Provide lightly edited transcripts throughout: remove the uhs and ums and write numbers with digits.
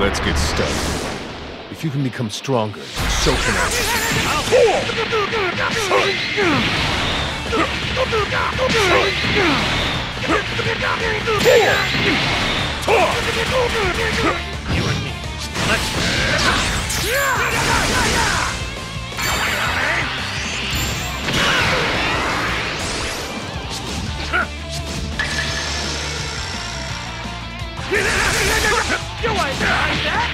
Let's get started. If you can become stronger, so can I. You and me. You ain't like that!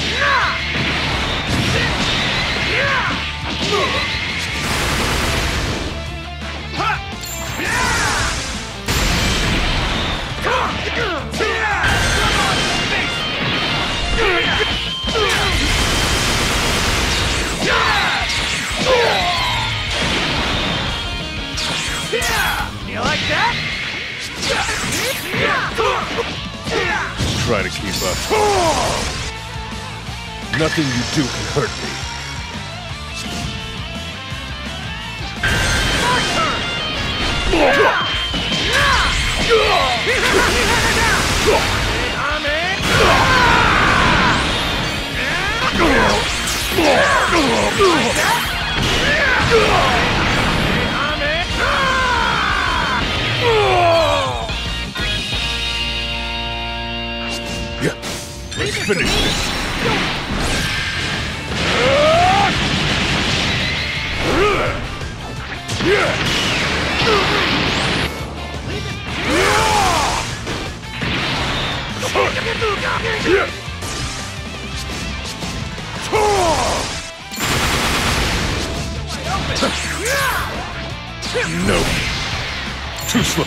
You like that? Try to keep up. Nothing you do can hurt me. Let's finish this. No. Too slow.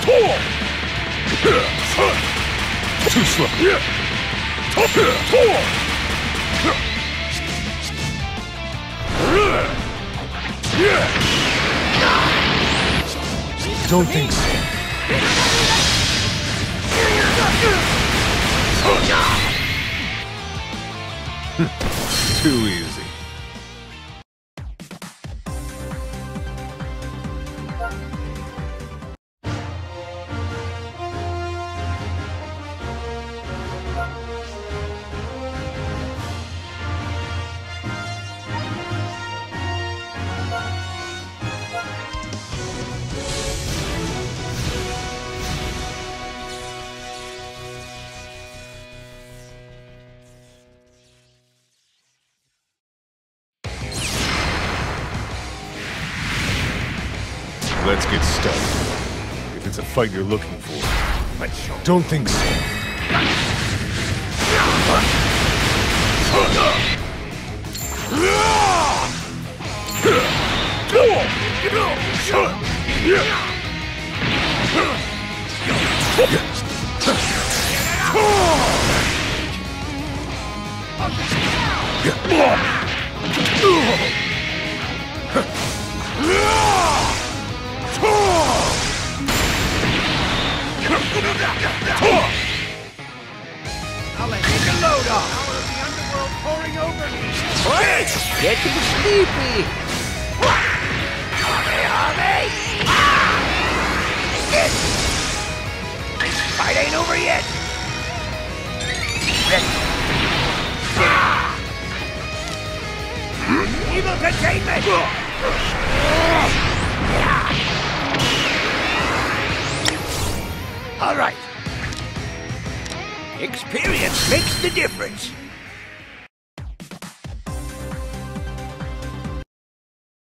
Too slow. Don't think so. Too easy. Let's get started. If it's a fight you're looking for, don't think so. I'll let you get a load off. Power of the underworld pouring over me. Wait! Getting sleepy. Hurry! Fight ain't over yet. Evil containment. All right. Experience makes the difference.